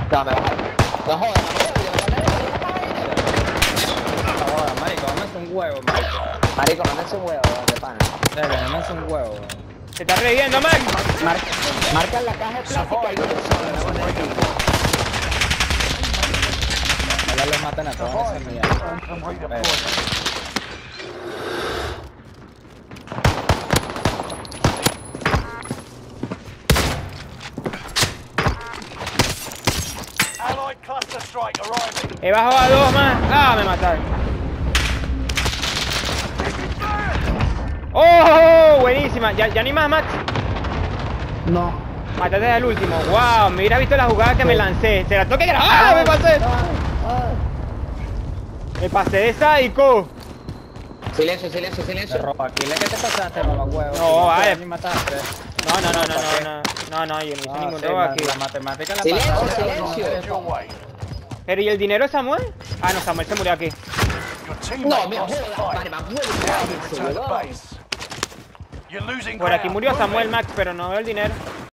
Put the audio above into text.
No, me bajaron. No jodas, No jodas, marico, no me hace un huevo, marico. marico, no me eches huevo, de pana. Dale, no me hace un huevo, weón. Se está reviviendo, Max. Marca la caja de plástico y uno solo, la buena de ti. Ojalá los matan a todos en esa mierda. Allied cluster strike arriving. He bajado a 2 más. Ah, me mataron. ¡Oh! Buenísima. ¿Ya no hay más, Max? No. Mataste al último. ¡Wow! Me hubiera visto la jugada que me lancé. Se la toque que era. ¡Ah! Me pasé. Me pasé de sádico. Silencio, silencio, Se silencio. roba aquí. ¿Qué te pasaste, mamá huevo? No, vale. Ni mataste. No, yo no hice ningún sí, robo aquí. La matemática la Silencio, pasaste. silencio. Head your way. Pero ¿y el dinero de Samuel? Ah, no, Samuel se murió aquí. Your No, teammate me lost the jodas, fight. Marma, Now you return to huevo. base. You're losing Por aquí ground. murió Move Samuel, it. Max, pero no veo el dinero.